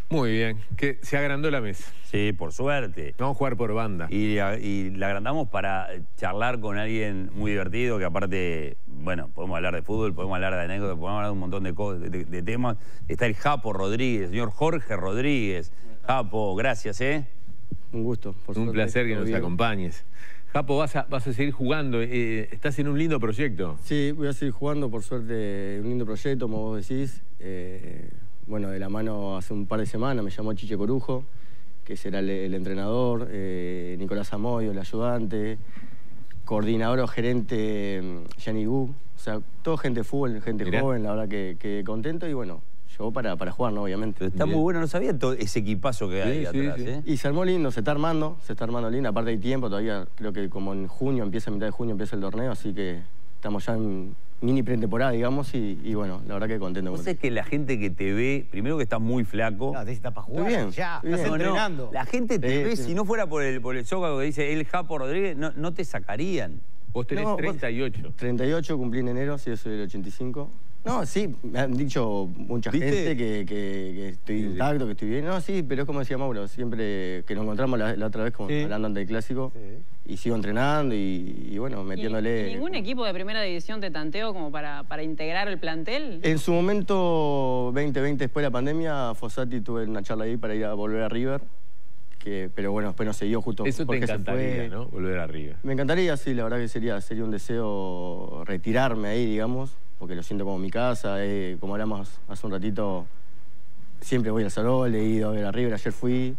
Muy bien, que se agrandó la mesa. Sí, por suerte. Vamos a jugar por banda. Y la agrandamos para charlar con alguien muy divertido, que aparte, bueno, podemos hablar de fútbol, podemos hablar de anécdotas, podemos hablar de un montón de cosas, de temas. Está el Japo Rodríguez, el señor Jorge Rodríguez. Japo, gracias, ¿eh? Un gusto, por suerte. Un placer que nos acompañes. Japo, vas a seguir jugando. Estás en un lindo proyecto. Sí, voy a seguir jugando, por suerte, un lindo proyecto, como vos decís. Bueno, de la mano hace un par de semanas me llamó Chiche Corujo, que será el entrenador, Nicolás Amodio, el ayudante, coordinador o gerente Yanni Gu. O sea, todo gente de fútbol, gente joven, la verdad que contento y bueno, llegó para jugar, ¿no? Obviamente. Pero está muy bueno, no sabía todo ese equipazo que hay atrás, ¿eh? Y se armó lindo, se está armando lindo. Aparte hay tiempo, todavía creo que como en junio, a mitad de junio empieza el torneo, así que estamos ya en mini pretemporada, digamos, y bueno, la verdad que contento. Vos sabés que la gente que te ve, primero que estás muy flaco. No, te está para jugar. Estoy bien, ya, estoy estás bien. entrenando. No, la gente te ve, sí. si no fuera por el zócalo que dice el Japo Rodríguez, no te sacarían. Vos tenés 38. 38, cumplí en enero, sí, yo soy del 85. No, sí, me han dicho mucha gente que estoy intacto, que estoy bien. No, sí, pero es como decía Mauro, siempre que nos encontramos la otra vez, como hablando antes del clásico, y sigo entrenando y bueno, metiéndole... ¿Y ningún equipo de primera división te tanteó como para integrar el plantel? En su momento, 2020, después de la pandemia, Fossati tuve una charla ahí para ir a volver a River, pero bueno, después no se dio justo Eso porque te encantaría, se fue. ¿no? Volver a River. Me encantaría, sí, la verdad que sería un deseo retirarme ahí, digamos, porque lo siento como mi casa, como hablamos hace un ratito, siempre voy al Salón, he ido a ver a River, ayer fui,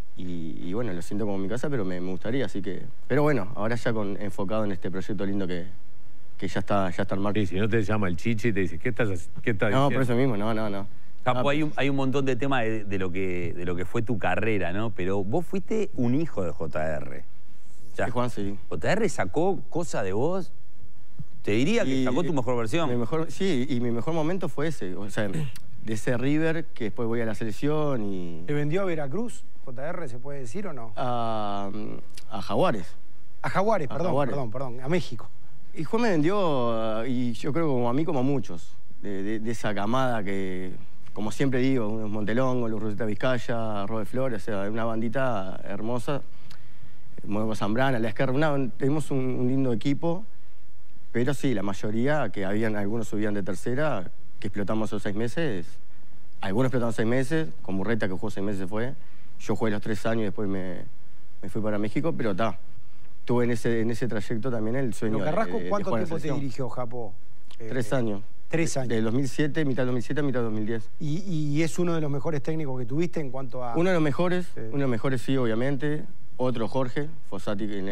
y bueno, lo siento como mi casa, pero me gustaría, así que... Pero bueno, ahora ya enfocado en este proyecto lindo que ya está en marcha. Sí, si no te llama el Chichi y te dice, ¿qué estás diciendo? No, por eso mismo, no. Japo, hay un montón de temas de lo que fue tu carrera, ¿no? Pero vos fuiste un hijo de JR. O sea, Sí, Juan, sí. JR sacó cosas de vos. Te diría que sacó tu mejor versión. Sí, y mi mejor momento fue ese. O sea, de ese River, que después voy a la selección y... ¿Te vendió a Veracruz, JR, se puede decir o no? A Jaguares. A Jaguares, A perdón, Jaguares. perdón, a México. Y Juan me vendió, y yo creo como a mí, como a muchos, de esa camada que, como siempre digo, unos Montelongo, los Rosetta Vizcaya, Robert Flores, o sea, una bandita hermosa, Modesto Zambrana, La Esquerra, tenemos un lindo equipo, pero sí, la mayoría, que algunos subían de tercera, que explotamos esos 6 meses, algunos explotaron 6 meses, con Murreta que jugó 6 meses se fue, yo jugué los 3 años y después me fui para México, pero está. Tuve en ese trayecto también el sueño ¿Pero Carrasco de cuánto jugar en tiempo te selección. dirigió, Japo? 3 años. 3 años. Del 2007, mitad del 2007 a mitad del 2010. ¿Y es uno de los mejores técnicos que tuviste en cuanto a...? Uno de los mejores sí, obviamente. Otro Jorge, Fossati en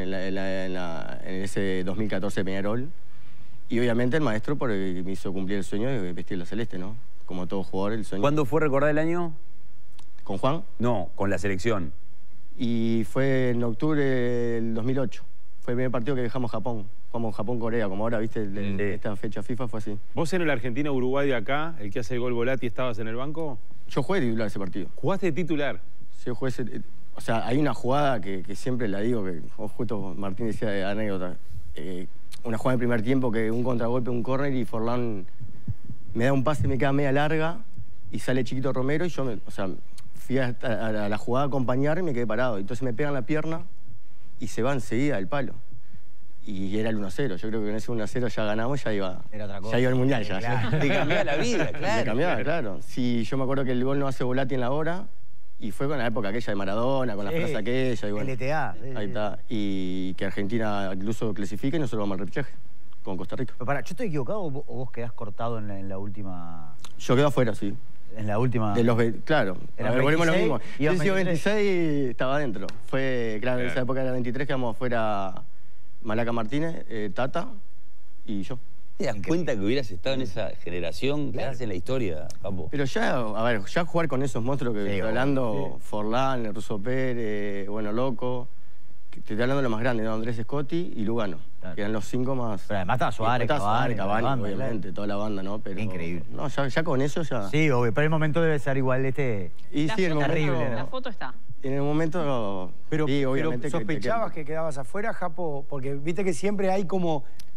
ese 2014 Peñarol. Y obviamente el maestro porque me hizo cumplir el sueño de vestir la celeste, ¿no? Como todo jugador, el sueño. ¿Cuándo fue, recordar el año? ¿Con Juan? No, con la selección. Y fue en octubre del 2008. Fue el primer partido que dejamos Japón. Jugamos Japón-Corea, como ahora, viste, esta fecha FIFA fue así. ¿Vos en el Argentina-Uruguay de acá, el que hace el gol Volati, estabas en el banco? Yo jugué de titular ese partido. ¿Jugaste de titular? Sí, yo jugué o sea, hay una jugada que siempre la digo, que justo Martín decía de anécdota. Una jugada en primer tiempo que un contragolpe, un córner y Forlán me da un pase, me queda media larga y sale Chiquito Romero y yo, fui a la jugada a acompañar y me quedé parado. Entonces me pegan la pierna y se va enseguida al palo. Y era el 1-0. Yo creo que con ese 1-0 ya ganamos, ya iba al Mundial. Claro. Te cambiaba la vida, claro. Me cambiaba, claro. Sí, yo me acuerdo que el gol no hace Volati en la hora y fue con la época aquella de Maradona, con la frase aquella. Y bueno, LTA. ahí está. Y que Argentina incluso clasifica y nosotros vamos al repechaje con Costa Rica. Pero ¿yo estoy equivocado o vos quedás cortado en la última...? Yo quedo afuera, sí. En la última... Claro. Era A ver, volvemos lo mismo. Yo ¿26? 26 estaba adentro. Fue, claro, en esa época era 23, quedamos afuera Malaca Martínez, Tata y yo. ¿Te das cuenta que hubieras estado en esa generación? Quedás en la historia, Japo. Pero ya, a ver, ya jugar con esos monstruos que estoy hablando, Forlán, el Russo Pérez, bueno, Loco, que te estoy hablando de los más grandes, ¿no? Andrés Scotti y Lugano, que eran los 5 más... Pero además estaba Suárez, Cavani, obviamente, toda la banda, ¿no? Pero, increíble. No, ya con eso ya... Sí, obvio, pero el momento debe ser igual Y sí, en el terrible, momento... ¿no? La foto está. En el momento... Pero, sí, obviamente ¿sospechabas que quedabas afuera, Japo? Porque viste que siempre hay como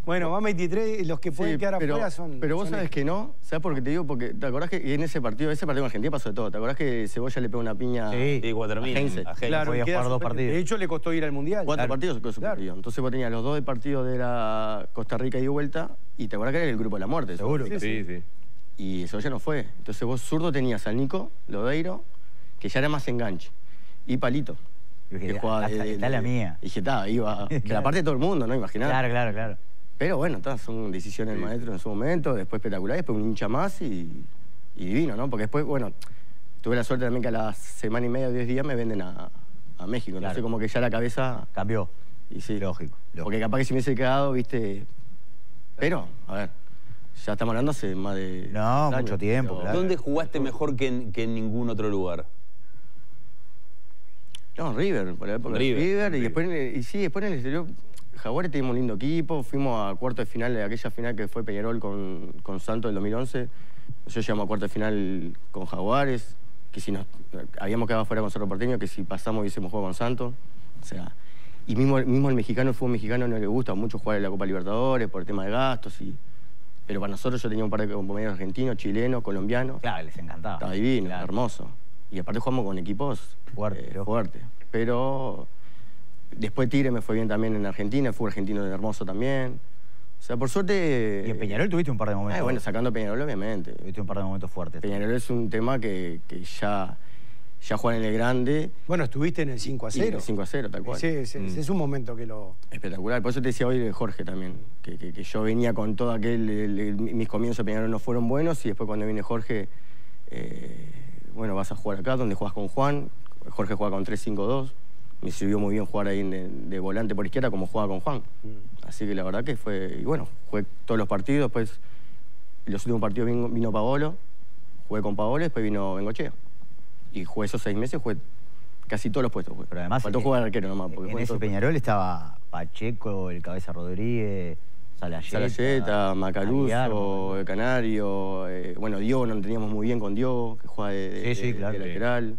Bueno, más 23, los que pueden Sí, quedar afuera son... Pero vos son sabés este. que no. ¿Sabés por qué te digo? Porque te acordás que en ese partido en Argentina pasó de todo. ¿Te acordás que Cebolla le pegó una piña Sí. Sí, cuando termina. a Heinze? Claro, Podía queda jugar 2 suspendido. partidos. De hecho, le costó ir al Mundial. 4 partidos quedó Claro. suspendido. Entonces vos tenías los 2 de partido de la Costa Rica y de vuelta, y te acordás que era el grupo de la muerte. Seguro. Sí, sí. Y Cebolla no fue. Entonces vos zurdo tenías al Nico Lodeiro, que ya era más enganche, y Palito. Y dije, que jugaba está la mía. Y dije, iba. Que la parte de todo el mundo, ¿no? Imaginás. Claro. Pero bueno, son decisiones del maestro en su momento, después espectacular, después un hincha más y divino, ¿no? Porque después, bueno, tuve la suerte también que a la semana y media o 10 días me venden a México. Claro. Entonces como que ya la cabeza... Cambió. Y sí. Lógico. Porque capaz que si me hubiese quedado, viste... Pero, a ver, ya estamos hablando hace más de... No, 10 mucho años, tiempo, pero- claro. ¿Dónde jugaste mejor que en ningún otro lugar? No, River, por la época de River. River. Y después, después en el exterior, Jaguares teníamos un lindo equipo. Fuimos a cuarto de final de aquella final que fue Peñarol con Santos del 2011. Nosotros llegamos a cuarto de final con Jaguares, que si nos habíamos quedado fuera con Cerro Porteño, que si pasamos hubiésemos jugado con Santos. O sea, y mismo el mexicano, el fútbol mexicano no le gusta mucho jugar en la Copa Libertadores por el tema de gastos. Pero para nosotros yo tenía un par de compañeros argentinos, chilenos, colombianos. Claro, les encantaba. Estaba divino, Claro. hermoso. Y aparte jugamos con equipos Fuerte. Pero después Tigre me fue bien también en Argentina, el fútbol argentino de hermoso también. O sea, por suerte... Y en Peñarol tuviste un par de momentos. bueno, sacando a Peñarol, obviamente. Tuviste un par de momentos fuertes. Peñarol es un tema que ya juegan en el grande. Bueno, estuviste en el 5-0. 5-0, tal cual. Ese es un momento que lo... Espectacular. Por eso te decía hoy de Jorge también, que yo venía con todo aquel... mis comienzos de Peñarol no fueron buenos y después cuando viene Jorge, bueno, vas a jugar acá, donde juegas con Juan. Jorge juega con 3-5-2. Me sirvió muy bien jugar ahí de volante por izquierda como jugaba con Juan. Así que la verdad que fue... Y bueno, jugué todos los partidos. Después, los últimos partidos vino Paolo. Jugué con Paolo, después vino Bengochea. Y jugué esos 6 meses, jugué casi todos los puestos. Jugué. Pero además, faltó jugar arquero nomás. Porque En jugué ese todo. Peñarol estaba Pacheco, el Cabeza Rodríguez, Salayeta, Macaluso, Canario. Bueno, Diogo no teníamos muy bien con Diogo, que juega de claro. lateral.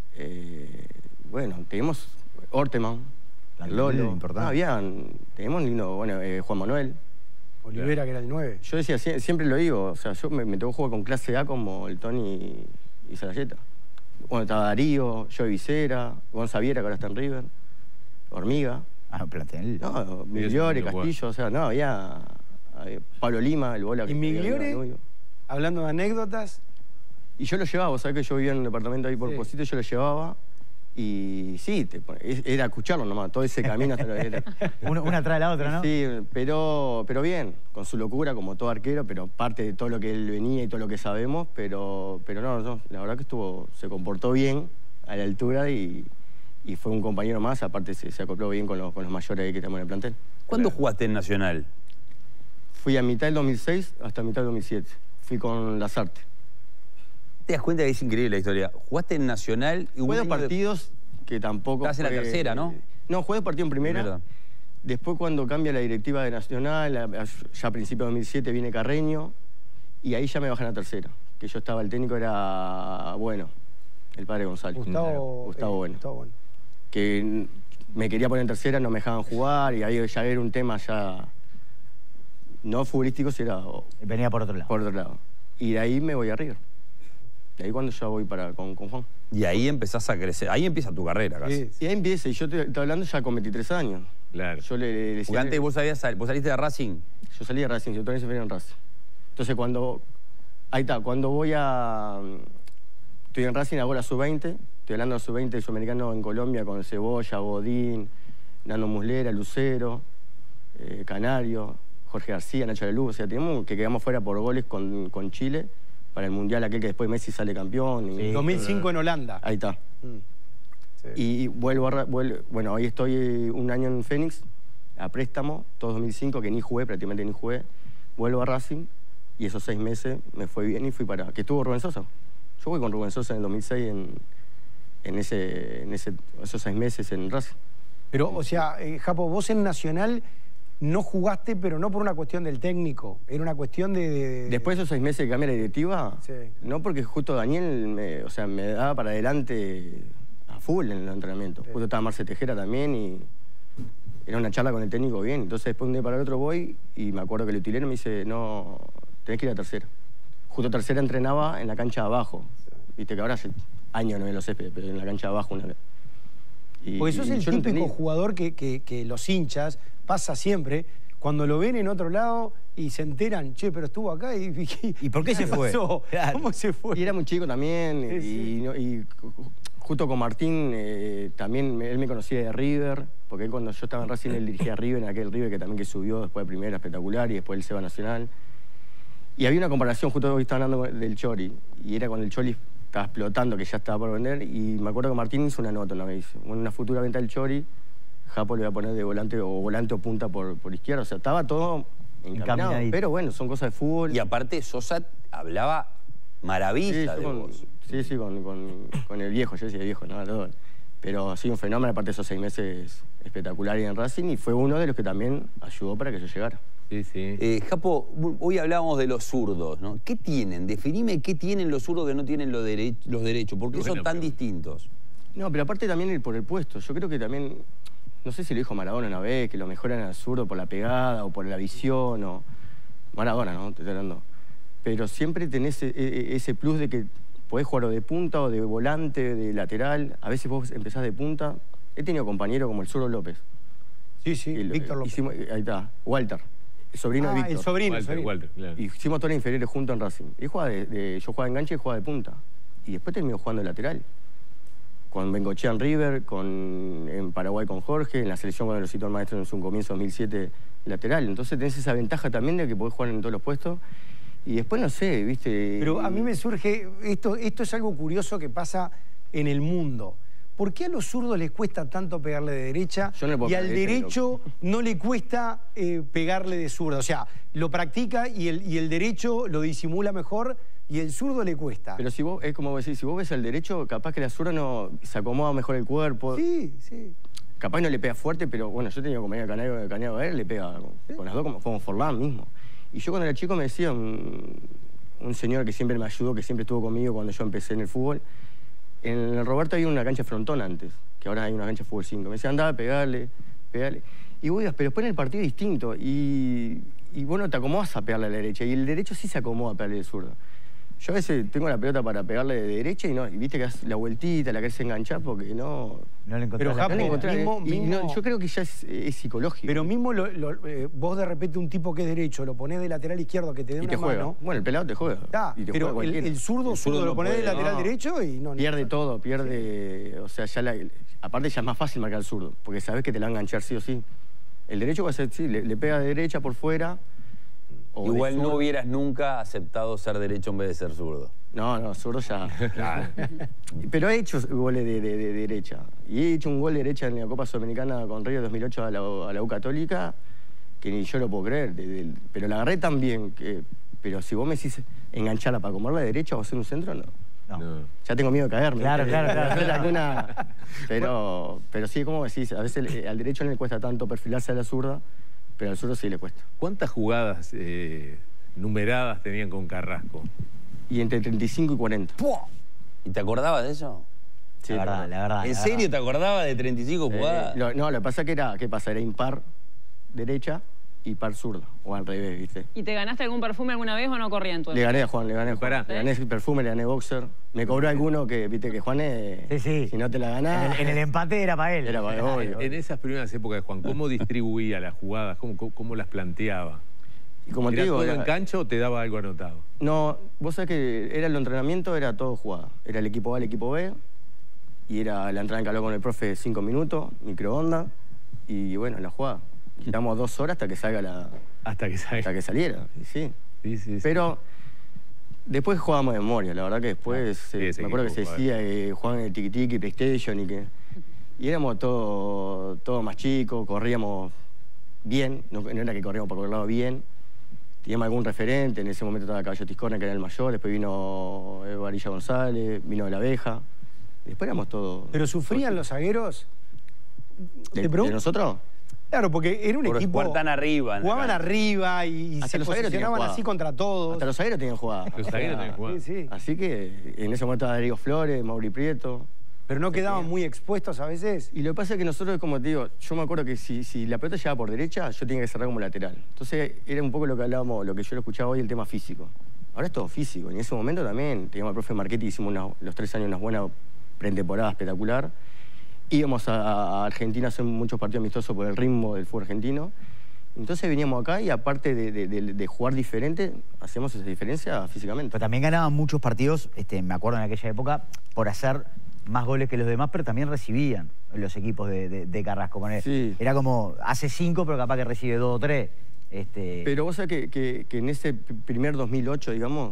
Bueno, tenemos Orteman, Lolo. Importante. Tenemos lindo, bueno, Juan Manuel. Olivera, que era el 9. Yo decía, siempre lo digo, o sea, yo me tocó jugar con clase A como el Tony y Salayeta. Bueno, estaba Darío, Joey Vicera, Gonza Viera, que ahora está en River, Hormiga. Plantel. No, Migliore, Castillo, o sea, no, había Pablo Lima, el bola que ¿Y Migliore? Hablando de anécdotas, Y yo lo llevaba, vos sabés que yo vivía en un departamento ahí por Sí. Posito, yo lo llevaba y sí, era escucharlo nomás, todo ese camino hasta era. Una tras la otra, ¿no? Sí, pero bien, con su locura, como todo arquero, pero parte de todo lo que él venía y todo lo que sabemos, pero no, la verdad que se comportó bien a la altura y fue un compañero más, aparte se acopló bien con los mayores ahí que tenemos en el plantel. ¿Cuándo jugaste en Nacional? Fui a mitad del 2006 hasta mitad del 2007. Fui con Lazarte. ¿Te das cuenta que es increíble la historia? Jugaste en Nacional y Jugué dos año de- partidos que tampoco... Estás en la tercera, ¿no? No, jugué dos partidos en primera. Primera. Después cuando cambia la directiva de Nacional, ya a principios de 2007 viene Carreño y ahí ya me bajan a tercera. Que yo estaba, el técnico era Bueno, el padre González. Gustavo Bueno. Gustavo Bueno. Que me quería poner en tercera, no me dejaban jugar y ahí ya era un tema ya... No futbolístico, sino Venía por otro lado. por otro lado. Y de ahí me voy a River. De ahí cuando ya voy con Juan. Y ahí empezás a crecer. Ahí empieza tu carrera casi. Sí. Y ahí empieza, y yo te estoy hablando ya con 23 años. Claro. Yo le decía... Porque antes vos saliste de Racing. Yo salí de Racing, yo también se en Racing. Entonces cuando... Ahí está, cuando voy a... Estoy en Racing, hago la sub-20. Estoy hablando de sub-20 sudamericano en Colombia con Cebolla, Bodín, Nando Muslera, Lucero, Canario, Jorge García, Nacho Lalú. O sea, tenemos que quedamos fuera por goles con Chile para el Mundial aquel que después Messi sale campeón. Sí. 2005 en Holanda. Ahí está. Sí. Y bueno, hoy estoy un año en Fénix, a préstamo, todo 2005, que ni jugué, prácticamente ni jugué. Vuelvo a Racing y esos 6 meses me fue bien y fui para... Que estuvo Rubén Sosa. Yo jugué con Rubén Sosa en el 2006 en esos 6 meses en Racing. Pero, o sea, Japo, vos en Nacional no jugaste, pero no por una cuestión del técnico. Era una cuestión de... Después de esos 6 meses que cambia la directiva, Sí. no porque justo Daniel me daba para adelante a full en el entrenamiento. Sí. Justo estaba Marce Tejera también y era una charla con el técnico bien. Entonces después un día para el otro voy y me acuerdo que el utilero me dice, no, tenés que ir a tercera. Justo tercera entrenaba en la cancha de abajo. Viste que ahora hace años no veo los céspedes, pero en la cancha de abajo. Porque sos el típico jugador que los hinchas, pasa siempre, cuando lo ven en otro lado y se enteran, che, pero estuvo acá ¿Y por qué se fue? Claro. ¿Cómo se fue? Y era muy chico también, Sí. y justo con Martín, también él me conocía de River, porque él cuando yo estaba en Racing, él dirigía a River, en aquel River que también que subió después de primera, espectacular, y después el Seba Nacional. Y había una comparación, justo hoy estaba hablando del Chori, y era cuando el Chori estaba explotando, que ya estaba por vender, y me acuerdo que Martín hizo una nota una vez, una futura venta del Chori, Japo le iba a poner de volante o punta por izquierda, o sea, estaba todo encaminado, pero bueno, son cosas de fútbol. Y aparte Sosa hablaba maravilla de vos. Sí, con el viejo, yo decía viejo, no, todo. Pero sí, un fenómeno, aparte de esos 6 meses espectaculares en Racing, y fue uno de los que también ayudó para que yo llegara. Sí, sí. Japo, hoy hablábamos de los zurdos, ¿no? ¿Qué tienen? Definime qué tienen los zurdos que no tienen los derechos. ¿Por qué son tan distintos? No, pero aparte también por el puesto. Yo creo que también, no sé si lo dijo Maradona una vez, que lo mejoran al zurdo por la pegada o por la visión, o Maradona, ¿no? Te estoy hablando. Pero siempre tenés ese plus de que podés jugar o de punta o de volante, de lateral. A veces vos empezás de punta. He tenido compañeros como el Zurdo López. Sí, Víctor López. Ahí está, Walter, el sobrino de Víctor. El sobrino. Walter, claro. Y hicimos todas las inferiores juntos en Racing. Y jugaba yo jugaba de enganche y jugaba de punta. Y después terminó jugando de lateral. Con Bengochea en River, en Paraguay con Jorge, en la selección cuando lo citó el maestro en su comienzo 2007, lateral. Entonces tenés esa ventaja también de que podés jugar en todos los puestos. Y después no sé, ¿viste? Pero a mí me surge, esto es algo curioso que pasa en el mundo. ¿Por qué a los zurdos les cuesta tanto pegarle de derecha y al derecho no le cuesta pegarle de zurda? O sea, lo practica y el derecho lo disimula mejor y el zurdo le cuesta. Pero si vos, es como decir, si vos ves al derecho, capaz que la zurda no se acomoda mejor el cuerpo. Sí. Capaz no le pega fuerte, pero bueno, yo tenía compañero de Cañado a él, le pega con las dos como Forlán mismo. Y yo cuando era chico me decía un señor que siempre me ayudó, que siempre estuvo conmigo cuando yo empecé en el fútbol. En el Roberto había una cancha frontón antes, que ahora hay una cancha de fútbol 5. Me decía, andá, pegale. Y vos digas, pero después en el partido es distinto. Y bueno, te acomodas a pegarle a la derecha. Y el derecho sí se acomoda a pegarle de zurdo. Yo a veces tengo la pelota para pegarle de derecha y viste que das la vueltita, la querés enganchar porque no... No le encontré. Pero Japo, yo creo que ya es psicológico. Pero mismo vos de repente un tipo que es derecho, lo ponés de lateral izquierdo que te dé una juega. mano. Bueno, el pelado te juega. Pero el zurdo lo ponés de lateral derecho y no... Pierde todo, pierde... O sea, aparte ya es más fácil marcar el zurdo, porque sabés que te la va a enganchar sí o sí. El derecho va a ser, sí, le pega de derecha por fuera. Igual no hubieras nunca aceptado ser derecho en vez de ser zurdo. No, zurdo ya. Claro. Pero he hecho goles de derecha. Y he hecho un gol de derecha en la Copa Sudamericana con Río 2008 a la U Católica, que ni yo lo puedo creer. Pero la agarré tan bien que... Pero si vos me decís engancharla para comerla de derecha o hacer un centro, no. Ya tengo miedo de caerme. Claro. Pero sí, como decís, a veces al derecho no le cuesta tanto perfilarse a la zurda, pero al zurdo sí le cuesta. ¿Cuántas jugadas numeradas tenían con Carrasco? Y entre 35 y 40. ¿Y te acordabas de eso? Sí, la verdad. ¿En serio te acordabas de 35 jugadas? No, lo que pasa que era impar derecha y par zurdo, o al revés, ¿viste? ¿Y te ganaste algún perfume alguna vez o no corría en tu Le gané a Juan, le gané perfume, le gané boxer. Me cobró alguno que, viste, que Juan si no te la ganás... En el empate era para él. Era para él, obvio. En esas primeras épocas de Juan, ¿cómo distribuía las jugadas? ¿Cómo las planteaba? Y como te digo, ¿Era todo en cancha o te daba algo anotado? No, vos sabés que el entrenamiento era todo jugada. Era el equipo A, el equipo B, y era la entrada en calor con el profe 5 minutos, microondas, y bueno, la jugada. Quitamos 2 horas hasta que salga Hasta que saliera, sí. Sí. Pero después jugábamos de memoria, la verdad que después me acuerdo que se decía que jugaban en el tiki-tiki, PlayStation y éramos todo más chicos, corríamos bien, no era que corríamos por el lado bien. Teníamos algún referente, en ese momento estaba Caballo Tiscornia, que era el mayor, después vino Varilla González, vino de la Abeja, después éramos todos... ¿Pero sufrían los zagueros? ¿De nosotros? Claro, porque era un equipo... Jugar tan arriba. Jugaban arriba y se posicionaban así contra todos. Hasta los zagueros tenían jugada. Los zagueros tenían jugada. Sí. Así que en ese momento estaba Darío Flores, Mauri Prieto, Pero no quedaban muy expuestos a veces. Y lo que pasa es que nosotros, como te digo, yo me acuerdo que si la pelota llegaba por derecha, yo tenía que cerrar como lateral. Entonces era un poco lo que hablábamos, lo que yo lo escuchaba hoy, el tema físico. Ahora es todo físico. Y en ese momento también teníamos al profe Marchetti, hicimos los 3 años unas buenas pretemporadas espectacular. Íbamos a Argentina a hacer muchos partidos amistosos por el ritmo del fútbol argentino. Entonces veníamos acá y aparte de jugar diferente, hacíamos esa diferencia físicamente. Pero también ganaban muchos partidos, me acuerdo en aquella época, por hacer más goles que los demás, pero también recibían los equipos de Carrasco. Sí. Era como, hace 5, pero capaz que recibe 2 o 3. Pero vos sabés que en ese primer 2008, digamos,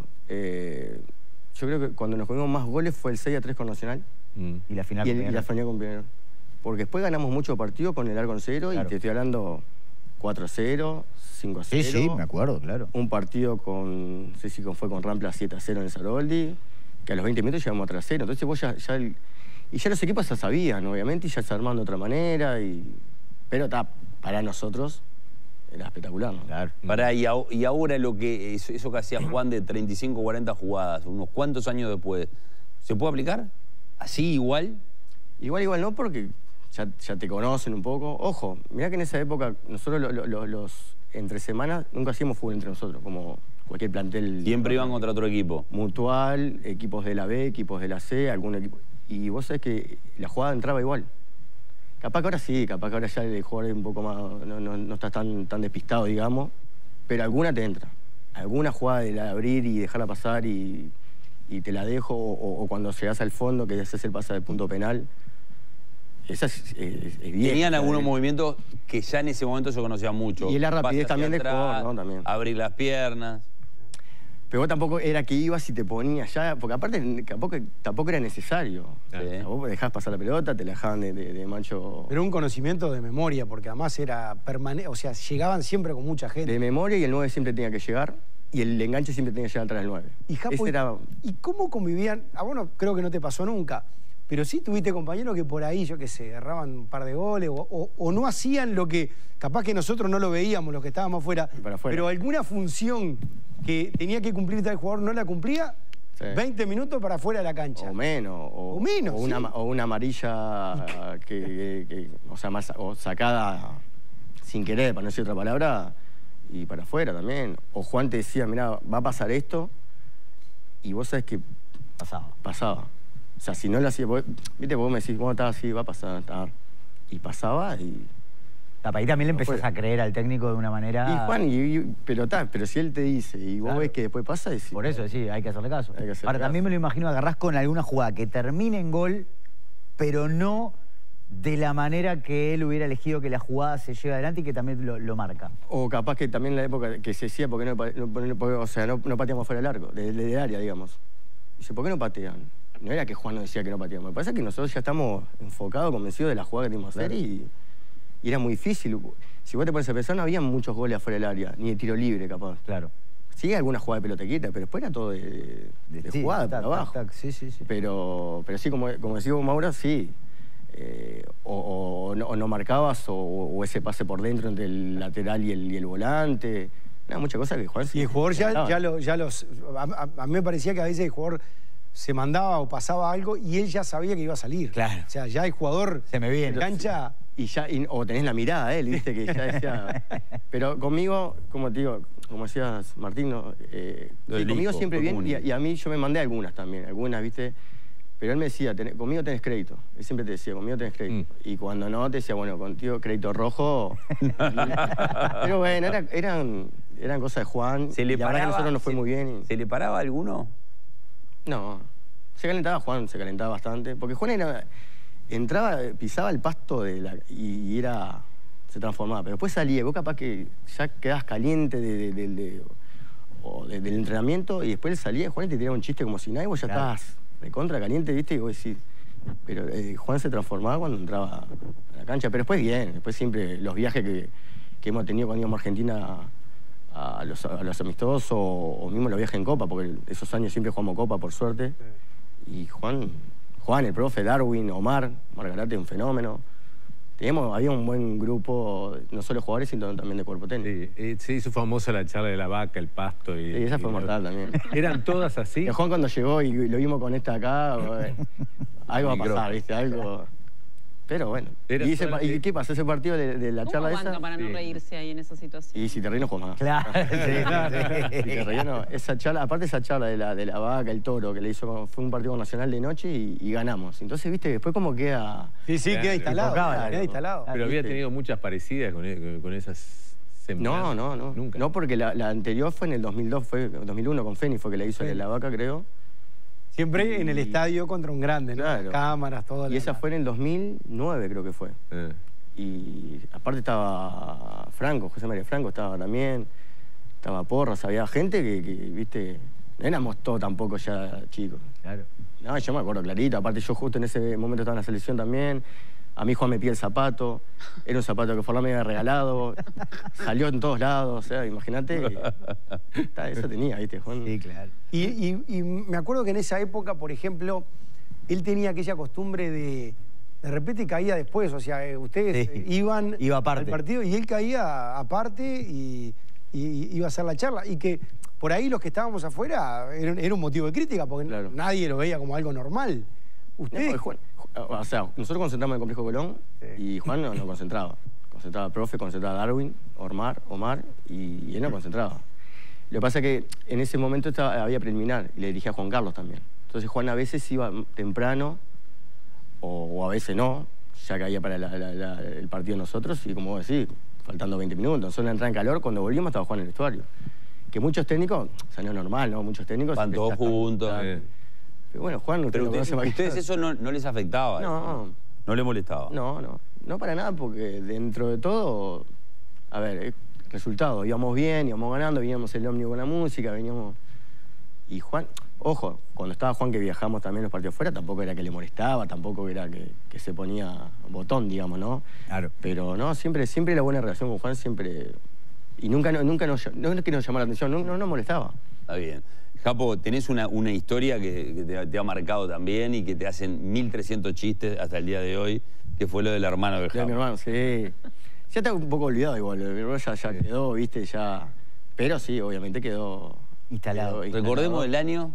yo creo que cuando nos comimos más goles fue el 6-3 con Nacional. Y la final y la final con Peñarol. Porque después ganamos muchos partidos con el arco en cero, claro. Y te estoy hablando 4-0, 5-0. Sí, sí, me acuerdo, claro. Un partido con, no sé si fue con Rampla 7-0 en el Saroldi, que a los 20 minutos llegamos a 3-0. Entonces vos ya los equipos ya sabían, obviamente, y ya se armaban de otra manera. Pero para nosotros era espectacular, ¿no? Claro. Y ahora eso que hacía Juan de 35 o 40 jugadas, unos cuantos años después, ¿se puede aplicar? ¿Así igual? Igual no, porque ya te conocen un poco. Ojo, mirá que en esa época nosotros los entre semanas nunca hacíamos fútbol entre nosotros, como cualquier plantel. Siempre iban contra otro equipo. Mutual, equipos de la B, equipos de la C, algún equipo. Y vos sabés que la jugada entraba igual. Capaz que ahora sí, capaz que ahora ya el jugador es un poco más, no estás tan despistado, digamos, pero alguna te entra. Alguna jugada de abrir y dejarla pasar y te la dejo, o cuando llegás al fondo, que haces el pase del punto penal. Esa es vieja. Tenían algunos movimientos que ya en ese momento se conocían mucho. Y la rapidez también de jugador, ¿no? También. Abrir las piernas. Pero vos tampoco era que ibas y te ponías ya, porque aparte tampoco era necesario. Sí. O sea, vos dejabas pasar la pelota, te la dejaban de macho. Pero un conocimiento de memoria, porque además era permanente, o sea, llegaban siempre con mucha gente. De memoria, y el 9 siempre tenía que llegar, y el enganche siempre tenía que llegar atrás del 9. Y Japo, ¿y cómo convivían? A vos no, creo que no te pasó nunca, pero sí tuviste compañeros que por ahí, yo qué sé, erraban un par de goles o no hacían lo que, capaz que nosotros no lo veíamos, los que estábamos afuera, pero alguna función que tenía que cumplir tal jugador no la cumplía, sí. 20 minutos para afuera de la cancha. O menos. O una amarilla o sacada sin querer, para no decir otra palabra, y para afuera también. O Juan te decía, mirá, va a pasar esto, y vos sabés que pasaba. O sea, si no lo hacía, viste, vos me decís, bueno, está así, va a pasar, y pasaba y... Ahí también le empezás a creer al técnico de una manera... Y Juan, pero si él te dice y vos ves que después pasa... decís, por eso, sí, hay que hacerle caso. Ahora, también me lo imagino agarrás con alguna jugada que termine en gol, pero no de la manera que él hubiera elegido que la jugada se lleve adelante y que también lo marca. O capaz que también en la época que se decía, ¿por qué no pateamos fuera del arco, del área, digamos? Dice, ¿por qué no patean? No era que Juan nos decía que no pateamos. Me parece que nosotros ya estamos enfocados, convencidos de la jugada que teníamos que hacer y era muy difícil. Si vos te pones a pensar, no había muchos goles afuera del área, ni de tiro libre, capaz. Claro. Sí, alguna jugada de pelota quieta, pero después era todo de jugada para abajo. Sí. Pero sí, como decís vos, Mauro, sí. O no marcabas, o ese pase por dentro entre el lateral y el volante. Muchas cosas que Juan... Y el jugador a mí me parecía que a veces el jugador se mandaba o pasaba algo y él ya sabía que iba a salir. Claro. O sea, ya el jugador se me viene. En cancha... O tenés la mirada de él, viste, que ya decía... Pero conmigo, como te digo, como decías, Martín, conmigo siempre bien, y a mí yo me mandé algunas también, viste... Pero él me decía, conmigo tenés crédito. Él siempre te decía, conmigo tenés crédito. Y cuando no, te decía, bueno, contigo crédito rojo. Pero bueno, eran cosas de Juan. ¿Se le y la verdad que a nosotros nos fue muy bien. ¿Se le paraba alguno? No. Se calentaba Juan, se calentaba bastante. Porque Juan entraba, pisaba el pasto y se transformaba. Pero después salía, vos capaz que ya quedabas caliente del entrenamiento y después él salía, Juan, y te tiraba un chiste como si nada y vos ya estabas recontra caliente, viste, y vos decís... Pero Juan se transformaba cuando entraba a la cancha. Pero después bien, después siempre los viajes que hemos tenido cuando íbamos a Argentina a los amistosos o mismo los viajes en Copa, porque esos años siempre jugamos Copa, por suerte. Y Juan, el profe, Darwin, Omar Garate, un fenómeno. Había un buen grupo, no solo de jugadores, sino también de cuerpo técnico. Sí, se hizo famosa la charla de la vaca, el pasto. Sí, esa fue mortal también. ¿Eran todas así? Y Juan cuando llegó y lo vimos con esta acá, algo va a pasar, ¿viste? Algo... Pero bueno. ¿Y qué pasó ese partido de la charla esa? ¿Cómo para no reírse ahí en esa situación? Y si te reís no juegas más. Claro, Si te reís no. Esa charla, aparte esa charla de la vaca, el toro, que le hizo, fue un partido con Nacional de noche y ganamos. Entonces, viste, después como queda... Sí, queda instalado. Queda instalado. Pero había tenido muchas parecidas con esas semblanzas. No. Nunca. No, porque la anterior fue en el 2002, fue 2001 con Feni, fue que le hizo la vaca, creo. Siempre en el estadio contra un grande, ¿no? Claro. Cámaras, todo. Y esa fue en el 2009, creo que fue. Y aparte estaba Franco, José María Franco estaba también. Estaba Porras, había gente que viste, no éramos todos tampoco ya chicos. Claro. No, yo me acuerdo clarito. Aparte yo justo en ese momento estaba en la selección también. A mi Juan me pide el zapato. Era un zapato que Forlán me había regalado. Salió en todos lados. O sea, imagínate. Eso tenía, ¿viste, Juan? Sí, claro. Y me acuerdo que en esa época, por ejemplo, él tenía aquella costumbre de repente caía después. O sea, ustedes iba al partido y él caía aparte y iba a hacer la charla. Y que por ahí los que estábamos afuera era un motivo de crítica porque nadie lo veía como algo normal. Ustedes... No, Juan, o sea, nosotros concentramos en el Complejo Colón y Juan no concentraba. Concentraba profe, concentraba Darwin, Omar y él no concentraba. Lo que pasa es que en ese momento había preliminar y le dirigía a Juan Carlos también. Entonces Juan a veces iba temprano o a veces no, ya caía para el partido de nosotros y como vos decís, faltando 20 minutos. Nosotros en la entrada en calor, cuando volvimos estaba Juan en el vestuario. Que muchos técnicos, o sea, no es normal, ¿no? Muchos técnicos... Van todos juntos. Pero bueno, Juan, usted lo conoce más. ¿Ustedes eso no les afectaba? No. ¿No le molestaba? No para nada, porque dentro de todo, a ver, resultado, íbamos bien, íbamos ganando, veníamos el ómnibus con la música, veníamos... Y Juan, ojo, cuando estaba Juan que viajamos también los partidos fuera, tampoco era que le molestaba, tampoco era que se ponía botón, digamos, ¿no? Claro. Pero no, siempre la buena relación con Juan, siempre... Y nunca no es que nos llamara la atención, no nos molestaba. Está bien. Japo, tenés una historia que te ha marcado también y que te hacen 1300 chistes hasta el día de hoy, que fue lo del hermano del Japo. De mi hermano, sí. Ya está un poco olvidado igual, mi hermano ya quedó, viste, ya... Pero sí, obviamente quedó... Instalado. Recordemos el año...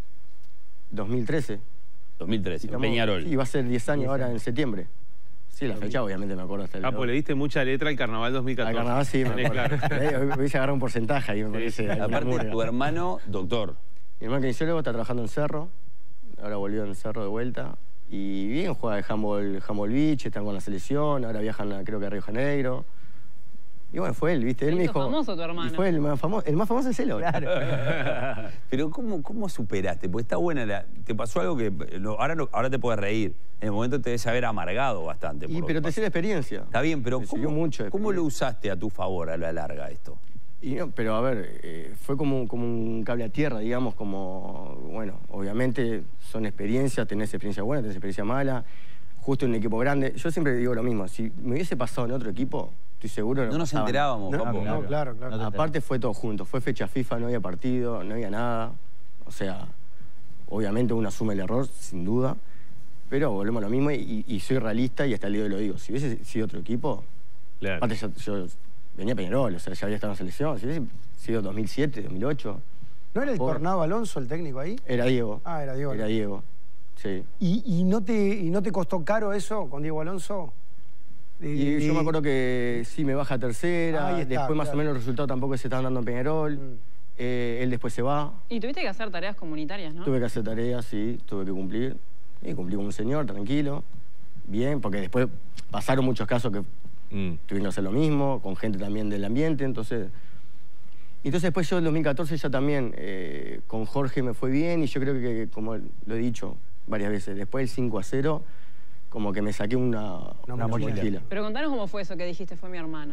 2013. 2013, Peñarol. Sí, va a ser 10 años ahora en septiembre. Sí, la fecha obviamente me acuerdo hasta el... Japo, le diste mucha letra al Carnaval 2014. Al Carnaval sí, me acuerdo. Hubiese agarrado un porcentaje ahí, me parece. Aparte, tu hermano, doctor. Mi hermano kinesiólogo está trabajando en Cerro. Ahora volvió en Cerro de vuelta. Y bien, juega de handball beach, están con la selección. Ahora viajan, creo que a Río de Janeiro. Y bueno, fue él, ¿viste? Él me dijo... famoso tu hermano. Y fue el más famoso es él. Claro. Pero ¿cómo superaste? Porque está buena te pasó algo que ahora te puedes reír. En el momento te debes haber amargado bastante. Pero te sirve experiencia. Está bien, pero ¿cómo lo usaste a tu favor a la larga esto? Y no, pero a ver, fue como un cable a tierra, digamos, como... Bueno, obviamente son experiencias, tenés experiencia buena, tenés experiencia mala. Justo en un equipo grande. Yo siempre digo lo mismo, si me hubiese pasado en otro equipo... Estoy seguro. No nos enterábamos, Japo. No, claro. Aparte fue todo junto. Fue fecha FIFA, no había partido, no había nada. O sea, obviamente uno asume el error, sin duda. Pero volvemos a lo mismo y soy realista y hasta el día de hoy lo digo. Si hubiese sido otro equipo... Claro. Aparte yo venía a Peñarol, o sea, ya había estado en selección. Si hubiese sido 2007, 2008... ¿No era el Tornado Alonso el técnico ahí? Era Diego. Ah, era Diego. Era Diego, sí. ¿Y no te costó caro eso con Diego Alonso? Y yo me acuerdo que sí, me baja a tercera, después más o menos los resultados tampoco se estaban dando en Peñarol, él después se va. Y tuviste que hacer tareas comunitarias, ¿no? Tuve que hacer tareas, sí, tuve que cumplir. Y cumplí como un señor, tranquilo, bien, porque después pasaron muchos casos que tuvieron que hacer lo mismo, con gente también del ambiente, entonces después yo en 2014 ya también con Jorge me fue bien y yo creo que, como lo he dicho varias veces, después del 5-0... como que me saqué una mochila. Pero contanos cómo fue eso que dijiste, fue mi hermano.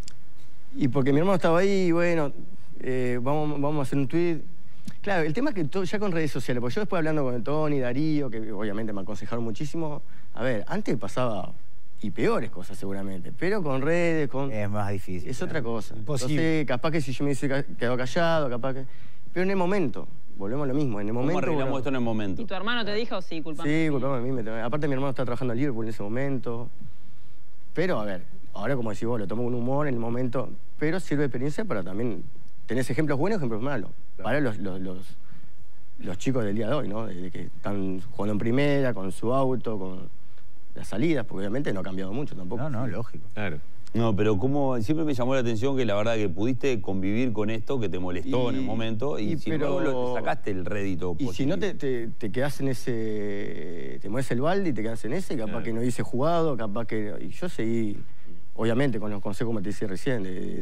Y porque mi hermano estaba ahí, y bueno, vamos a hacer un tuit. Claro, el tema es que ya con redes sociales, porque yo después hablando con Tony, Darío, que obviamente me aconsejaron muchísimo, a ver, antes pasaba, y peores cosas seguramente, pero con redes, es más difícil. Es otra cosa. Imposible. Entonces, capaz que si yo me hubiese quedado callado, capaz que... Pero en el momento... Volvemos a lo mismo, en el momento... ¿Cómo arreglamos esto en el momento? ¿Y tu hermano te dijo sí, culpame? Sí, culpame a mí. Aparte mi hermano está trabajando en Liverpool en ese momento. Pero, a ver, ahora como decís vos, lo tomo con humor en el momento, pero sirve de experiencia para también... Tenés ejemplos buenos y ejemplos malos. Claro. Para los chicos del día de hoy, ¿no? De que están jugando en primera, con su auto, con las salidas, porque obviamente no ha cambiado mucho tampoco. No, lógico. Claro. No, pero como siempre me llamó la atención que la verdad que pudiste convivir con esto, que te molestó en el momento, y sin embargo sacaste el rédito positivo. Y si no te quedás en ese... Te mueves el balde y te quedás en ese, capaz que no hubiese jugado, capaz que... Y yo seguí, obviamente, con los consejos, como te decía recién,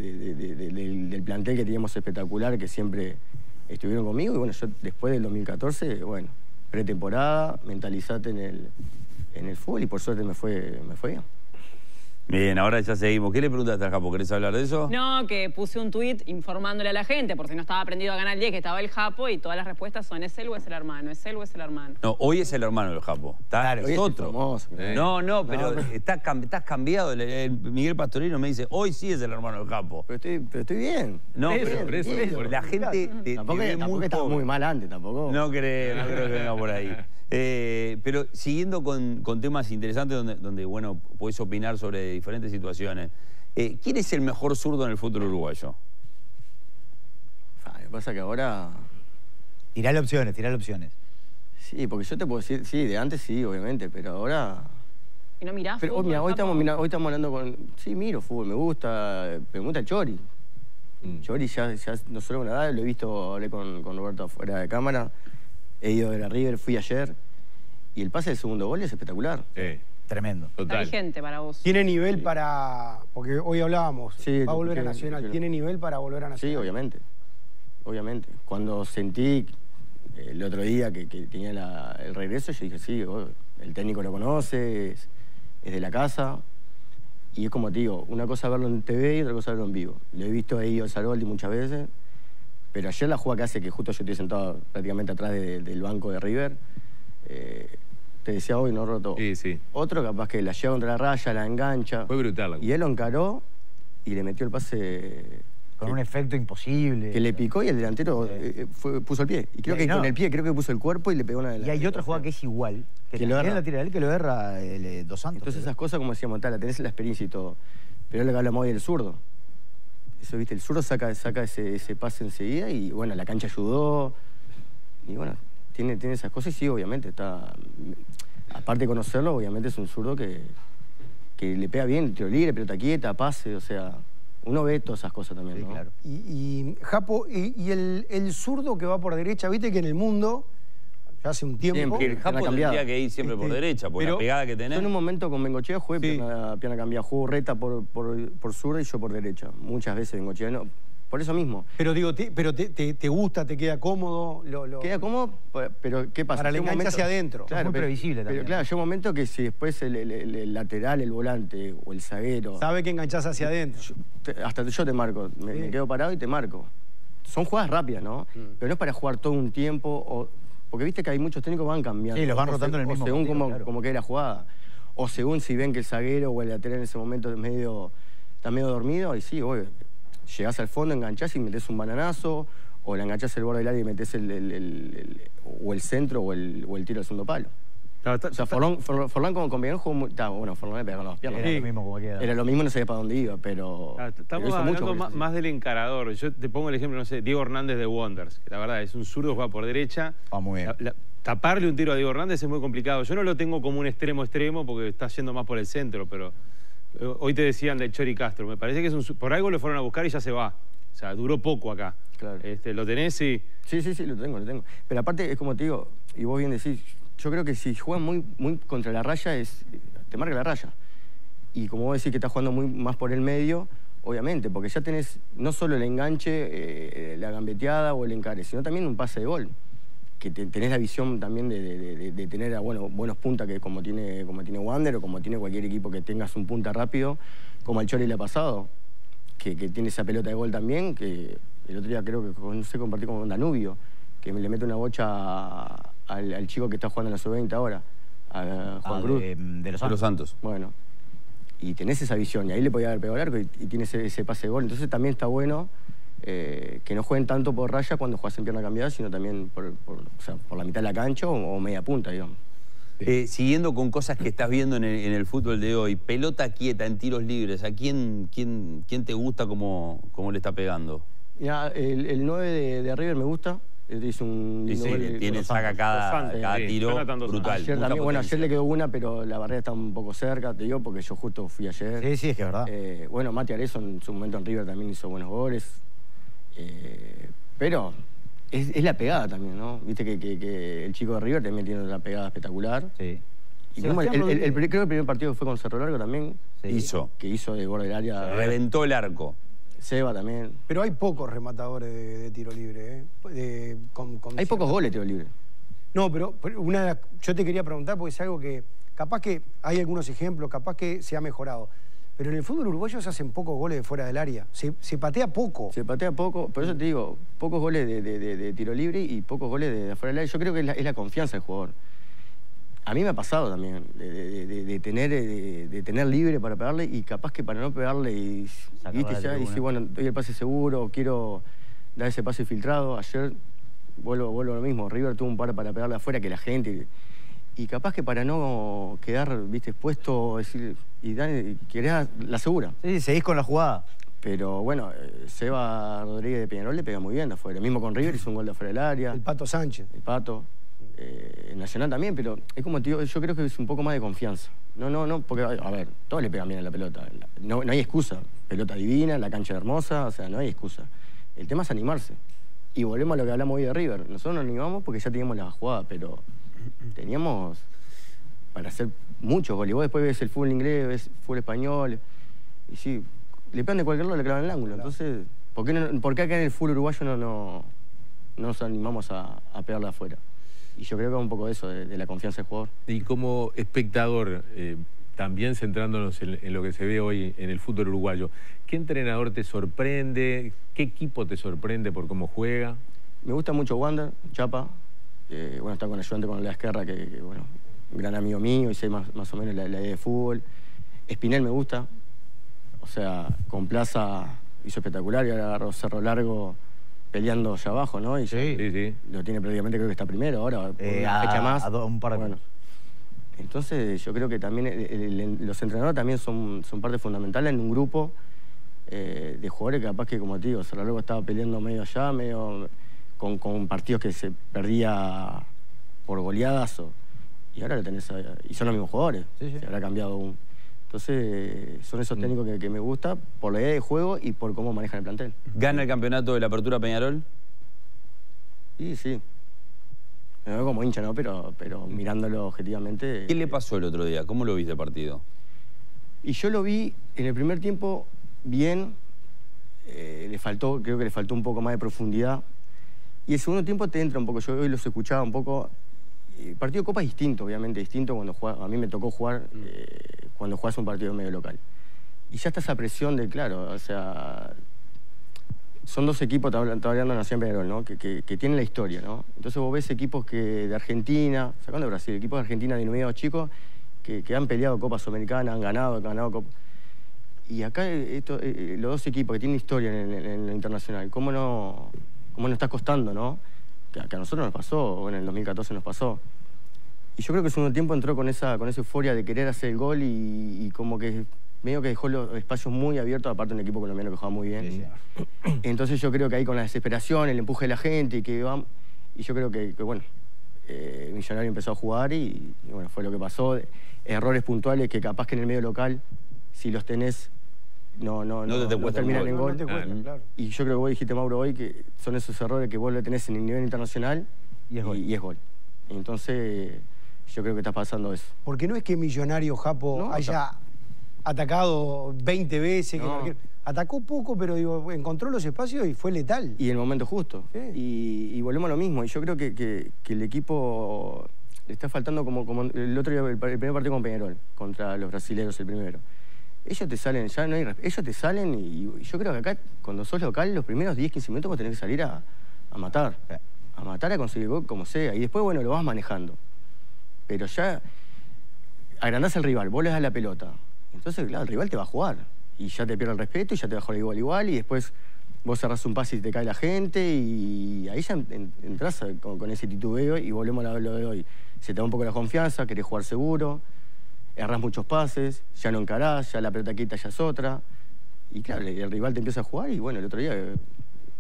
del plantel que teníamos espectacular, que siempre estuvieron conmigo. Y bueno, yo después del 2014, bueno, pretemporada, mentalizate en el fútbol y por suerte me fue bien. Bien, ahora ya seguimos. ¿Qué le preguntaste al Japo? ¿Querés hablar de eso? No, que puse un tuit informándole a la gente, por si no estaba aprendido a ganar 10, que estaba el Japo, y todas las respuestas son: ¿es él o es el hermano? ¿Es él o es el hermano? No, hoy es el hermano del Japo. Claro, es otro. Famoso, No, pero estás cambiado. Miguel Pastorino me dice, hoy sí es el hermano del Japo. Pero estoy bien. No, pero la gente te ve muy estaba muy mal antes, tampoco. No creo que venga por ahí. Pero siguiendo con temas interesantes donde bueno, podés opinar sobre diferentes situaciones. ¿Quién es el mejor zurdo en el fútbol uruguayo? Lo que pasa es que ahora... Tirale opciones. Sí, porque yo te puedo decir, sí, de antes sí, obviamente, pero ahora... ¿Y no mirás pero, fútbol, hoy estamos hablando con... Sí, miro fútbol, me gusta el Chori. Chori ya nosotros con la edad, lo he visto, hablé con Roberto fuera de cámara, he ido de la River, fui ayer, y el pase del segundo gol es espectacular. Tremendo. Está vigente para vos. ¿Tiene nivel para...? Porque hoy hablábamos, sí, va a volver a Nacional. ¿Tiene nivel para volver a Nacional? Sí, obviamente. Cuando sentí el otro día que tenía el regreso, yo dije, sí, el técnico lo conoce, es de la casa. Y es como te digo, una cosa verlo en TV y otra cosa verlo en vivo. Lo he visto ahí al Saloldi muchas veces, pero ayer la jugada que hace, que justo yo estoy sentado prácticamente atrás del banco de River, te decía hoy, ¿no, Roto? Sí. Otro capaz que la lleva contra la raya, la engancha. Fue brutal. Y él lo encaró y le metió el pase... Con un efecto imposible. Que le picó y el delantero puso el pie. Y creo que con el pie, creo que puso el cuerpo y le pegó una de las... Y hay otra jugada que es igual. Que también la tira él, que lo erra el Dos Santos. Entonces esas cosas, como decíamos, la tenés la experiencia y todo. Pero es lo que hablamos hoy del zurdo. Eso, ¿viste? El zurdo saca ese pase enseguida y, bueno, la cancha ayudó. Y, bueno, tiene esas cosas y sí, obviamente, está... Aparte de conocerlo, obviamente es un zurdo que le pega bien, tiro libre, pelota quieta, pase, o sea... Uno ve todas esas cosas también, ¿no? Claro. Y Japo, y el zurdo que va por derecha, viste que en el mundo, ya hace un tiempo... Siempre, el Japo tendría que ir siempre por derecha, por la pegada que tenés. Yo en un momento con Bengochea jugué pierna cambiada, jugó Reta por zurda y yo por derecha. Muchas veces Bengochea, no, por eso mismo. Pero digo, te gusta, te queda cómodo. Queda cómodo, pero ¿qué pasa? Para el enganche hacia adentro. Claro, es muy previsible también. Pero claro, llega un momento que si después el lateral, el volante o el zaguero... Sabe que enganchás hacia adentro. Hasta yo te marco, me quedo parado y te marco. Son jugadas rápidas, ¿no? Pero no es para jugar todo un tiempo, porque viste que hay muchos técnicos que van cambiando. Sí, los van rotando en el mismo según partido, como quede la jugada. O según si ven que el zaguero o el lateral en ese momento está medio dormido, y sí, obvio. Llegás al fondo, enganchás y metés un bananazo, o la enganchás el borde del área y metés o el centro o el tiro al segundo palo. Claro, o sea, Forlán con Miguel jugó muy... Bueno, Forlán le pegaba con las piernas. Era lo mismo como queda. Era lo mismo, no sabía para dónde iba, pero... Claro, estamos hablando más del encarador. Yo te pongo el ejemplo, no sé, Diego Hernández de Wanderers, que la verdad es un zurdo que juega por derecha. Muy bien. Taparle un tiro a Diego Hernández es muy complicado. Yo no lo tengo como un extremo porque está yendo más por el centro, pero... Hoy te decían de Chori Castro, me parece que por algo lo fueron a buscar y ya se va. O sea, duró poco acá. Claro. ¿Lo tenés? Sí, lo tengo. Pero aparte, es como te digo, y vos bien decís, yo creo que si juegas muy contra la raya, te marca la raya. Y como vos decís que estás jugando más por el medio, obviamente, porque ya tenés no solo el enganche, la gambeteada o el encare, sino también un pase de gol. Que tenés la visión también de tener buenos puntas, que como tiene Wander o como tiene cualquier equipo que tengas un punta rápido, como al Chori le ha pasado, que tiene esa pelota de gol también, que el otro día creo que no sé, compartí con Danubio, que le mete una bocha al chico que está jugando en la sub-20 ahora, a Juan Cruz. De los Santos. Bueno, y tenés esa visión, y ahí le podía haber pegado el arco y tiene ese pase de gol. Entonces también está bueno que no jueguen tanto por raya cuando juegas en pierna cambiada, sino también por la mitad de la cancha o media punta, digamos. Siguiendo con cosas que estás viendo en el fútbol de hoy, pelota quieta en tiros libres, ¿a quién te gusta cómo le está pegando? Mirá, el 9 de River me gusta, Hizo un saca cada tiro brutal. Ayer también, bueno, ayer le quedó una, pero la barrera está un poco cerca, te digo, porque yo justo fui ayer. Sí, es que es verdad. Bueno, Mati Arezzo en su momento en River también hizo buenos goles. Pero es la pegada también, ¿no? Viste que el chico de River también tiene una pegada espectacular. Sí. Y creo que el primer partido que fue con Cerro Largo también. Sí. Que hizo de borde del área. Reventó el arco. Seba también. Pero hay pocos rematadores de tiro libre, ¿eh? Hay pocos goles de tiro libre. No, pero yo te quería preguntar porque es algo que capaz que hay algunos ejemplos, capaz que se ha mejorado. Pero en el fútbol uruguayo se hacen pocos goles de fuera del área. Se patea poco. Se patea poco, por eso te digo, pocos goles de tiro libre y pocos goles de afuera del área. Yo creo que es la confianza del jugador. A mí me ha pasado también de tener libre para pegarle y capaz que para no pegarle y sí, bueno, doy el pase seguro, quiero dar ese pase filtrado. Ayer vuelvo a lo mismo, River tuvo un par para pegarle afuera que la gente y capaz que para no quedar, viste, expuesto y querés la segura. Sí, seguís con la jugada. Pero bueno, Seba Rodríguez de Peñarol le pega muy bien de afuera. Mismo con River hizo un gol de afuera del área. El Pato Sánchez. El Pato. Nacional también, pero es como te digo, yo creo que es un poco más de confianza. No, porque, a ver, todos le pegan bien a la pelota. No hay excusa. Pelota divina, la cancha hermosa, o sea, no hay excusa. El tema es animarse. Y volvemos a lo que hablamos hoy de River. Nosotros nos animamos porque ya teníamos la jugada, pero teníamos para hacer muchos goles. Vos después ves el fútbol inglés, ves fútbol español, y sí, le pegan de cualquier lado, le clavan el ángulo. Claro. Entonces, ¿por qué acá en el fútbol uruguayo no nos animamos a pegarle afuera? Y yo creo que es un poco eso, de la confianza del jugador. Y como espectador, también centrándonos en lo que se ve hoy en el fútbol uruguayo, ¿qué entrenador te sorprende? ¿Qué equipo te sorprende por cómo juega? Me gusta mucho Wander, Chapa. Bueno, está con ayudante con la Esquerra, que bueno, un gran amigo mío y sé más o menos la idea de fútbol. Espinel me gusta. O sea, con Plaza hizo espectacular y ahora agarró Cerro Largo peleando allá abajo, ¿no? Y sí. Lo tiene prácticamente, creo que está primero ahora, una fecha más. Un par de bueno. Entonces yo creo que también los entrenadores también son parte fundamental en un grupo de jugadores que capaz que, como te digo, Cerro Largo estaba peleando medio allá, medio con partidos que se perdía por goleadas. Y ahora lo tenés ahí, y son los mismos jugadores. Se habrá cambiado aún. Entonces, son esos técnicos que me gusta por la idea de juego y por cómo manejan el plantel. ¿Gana el campeonato de la Apertura Peñarol? Sí. Me veo como hincha, ¿no? Pero mirándolo objetivamente... ¿Qué le pasó el otro día? ¿Cómo lo viste el partido? Y yo lo vi en el primer tiempo bien. Creo que le faltó un poco más de profundidad. Y el segundo tiempo te entra un poco. Yo hoy los escuchaba un poco... El partido de Copa es distinto, obviamente, distinto cuando juega. A mí me tocó jugar cuando jugás un partido medio local. Y ya está esa presión de, claro, o sea... Son dos equipos, estaba hablando de Nación Peñarol, ¿no? Que tienen la historia, ¿no? Entonces vos ves equipos de Argentina, sacando de Brasil, equipos de Argentina denominados chicos, que han peleado Copa Sudamericana, han ganado Copa... Y acá los dos equipos que tienen historia en lo internacional, ¿cómo no está costando, no? Que a nosotros nos pasó, bueno, en el 2014 nos pasó. Y yo creo que el segundo tiempo entró con esa euforia de querer hacer el gol y como que medio que dejó los espacios muy abiertos, aparte de un equipo colombiano que juega muy bien. Sí. Entonces yo creo que ahí con la desesperación, el empuje de la gente, y yo creo que bueno, Millonario empezó a jugar y bueno, fue lo que pasó. Errores puntuales que capaz que en el medio local, si los tenés, no terminan en gol. Claro. Y yo creo que vos dijiste, Mauro, hoy que son esos errores que vos lo tenés en el nivel internacional y es gol. Entonces, yo creo que está pasando eso. Porque no es que Millonario Japo haya atacado 20 veces. No. Atacó poco, pero digo, encontró los espacios y fue letal. Y en el momento justo. Sí. Y volvemos a lo mismo. Y yo creo que el equipo le está faltando como el otro día, el primer partido con Peñarol, contra los brasileños, el primero. Ellos te salen, ya no hay ellos te salen y yo creo que acá, cuando sos local, los primeros 10, 15 minutos vos tenés que salir a matar. A matar, a conseguir gol como sea. Y después, bueno, lo vas manejando. Pero ya agrandás al rival, vos le das la pelota. Entonces, claro, el rival te va a jugar. Y ya te pierde el respeto y ya te va a jugar igual. Y después vos cerrás un pase y te cae la gente. Y ahí ya entrás con ese titubeo y volvemos a lo de hoy. Se te da un poco la confianza, querés jugar seguro. Errás muchos pases, ya no encarás, ya la pelota quieta ya es otra. Y claro, el rival te empieza a jugar y bueno, el otro día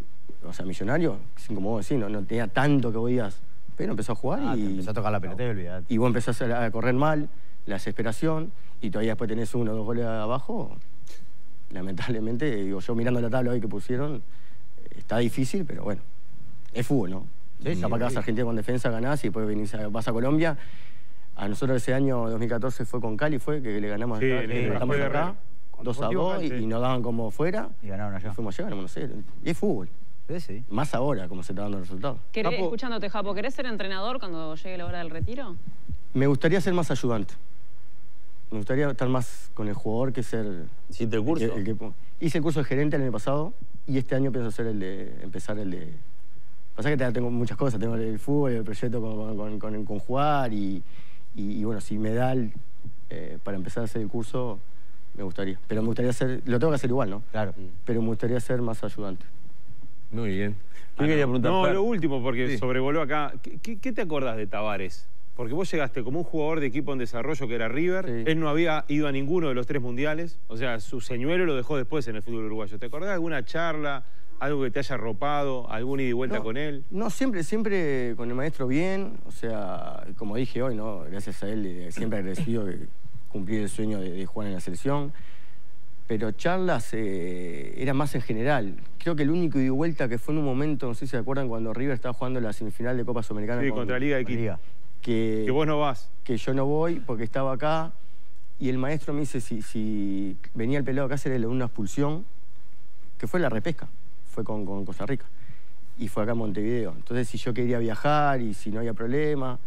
o sea, Millonario, como vos decís, no tenía tanto que podías, pero empezó a jugar y... Empezó a tocar la pelota y olvidate. Y vos empezás a correr mal, la desesperación, y todavía después tenés 1 o 2 goles abajo, lamentablemente, digo, yo mirando la tabla hoy que pusieron, está difícil, pero bueno, es fútbol, ¿no? Sí, capaz que vas a Argentina con defensa, ganás y después vas a Colombia. A nosotros ese año, 2014, fue con Cali, fue que le ganamos sí, acá, 2-2, y nos daban como fuera. Y ganaron allá. Y fuimos allá, ganamos 1-0. Y es fútbol. Sí. Más ahora, como se está dando el resultado. Escuchándote, Japo, ¿querés ser entrenador cuando llegue la hora del retiro? Me gustaría ser más ayudante. Me gustaría estar más con el jugador que ser... ¿Hiciste el curso? Hice el curso de gerente el año pasado y este año pienso hacer empezar el de... Pasa que tengo muchas cosas, tengo el fútbol, el proyecto con jugar y bueno, si me da para empezar a hacer el curso, me gustaría. Pero me gustaría ser... Lo tengo que hacer igual, ¿no? Claro. Pero me gustaría ser más ayudante. Muy bien. ¿Qué quería preguntar? No, lo último, porque sobrevoló acá. ¿Qué te acordás de Tavares? Porque vos llegaste como un jugador de equipo en desarrollo que era River. Sí. Él no había ido a ninguno de los 3 mundiales. O sea, su señuelo lo dejó después en el fútbol uruguayo. ¿Te acordás de alguna charla, algo que te haya arropado, algún ida y vuelta con él? No, siempre con el maestro bien. O sea, como dije hoy, ¿no? Gracias a él, siempre agradecido de cumplir el sueño de jugar en la selección. Pero charlas era más en general. Creo que el único ida y vuelta que fue en un momento, no sé si se acuerdan, cuando River estaba jugando la semifinal de Copa Sudamericana. Sí, contra Liga de Quito. Que vos no vas. Que yo no voy porque estaba acá y el maestro me dice si venía el pelado acá a hacerle una expulsión, que fue la repesca, fue con Costa Rica y fue acá en Montevideo. Entonces si yo quería viajar y si no había problema,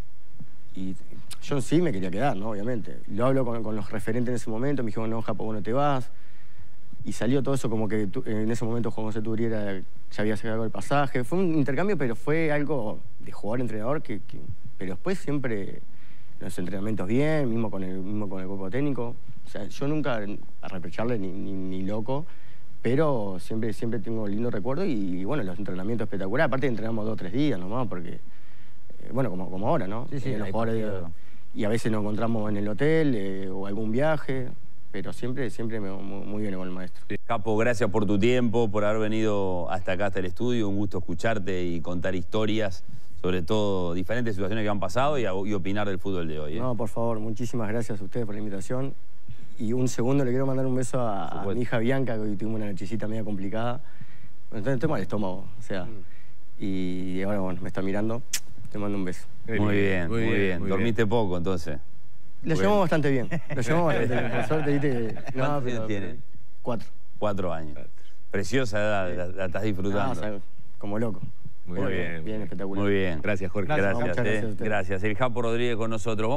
y yo sí me quería quedar, ¿no? Obviamente. Lo hablo con los referentes en ese momento, me dijeron, no, Japo, vos no te vas. Y salió todo eso como que en ese momento Juan José Turiera ya había sacado el pasaje. Fue un intercambio, pero fue algo de jugador-entrenador pero después siempre los entrenamientos bien, mismo con el cuerpo técnico. O sea, yo nunca a reprocharle ni loco, pero siempre tengo un lindo recuerdo y bueno, los entrenamientos espectaculares. Aparte entrenamos 2 o 3 días nomás, porque, bueno, como ahora, ¿no? Sí, los jugadores, y a veces nos encontramos en el hotel o algún viaje, pero siempre muy bien con el maestro. Japo, gracias por tu tiempo, por haber venido hasta acá, hasta el estudio. Un gusto escucharte y contar historias, sobre todo diferentes situaciones que han pasado y opinar del fútbol de hoy. No, por favor, muchísimas gracias a ustedes por la invitación. Y un segundo le quiero mandar un beso a mi hija Bianca, que hoy tuvimos una nochecita media complicada. Entonces tengo el estómago, o sea, y ahora bueno, me está mirando, te mando un beso. Muy bien. Dormiste poco, entonces. Lo llevamos bastante bien, Por suerte, viste. ¿Cuántos años tiene? 4. 4 años. Preciosa edad, la estás disfrutando. O sea, como loco. Muy bien. Bien, espectacular. Muy bien. Gracias, Jorge. Gracias. El Japo Rodríguez con nosotros.